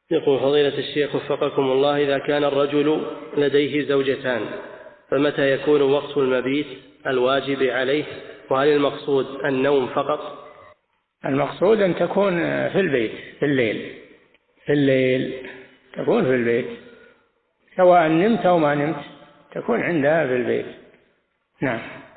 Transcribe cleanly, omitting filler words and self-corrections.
يقول فضيلة الشيخ وفقكم الله: إذا كان الرجل لديه زوجتان فمتى يكون وقت المبيت الواجب عليه؟ وهل المقصود النوم فقط؟ المقصود أن تكون في البيت في الليل تكون في البيت، سواء نمت أو ما نمت تكون عندها في البيت. نعم.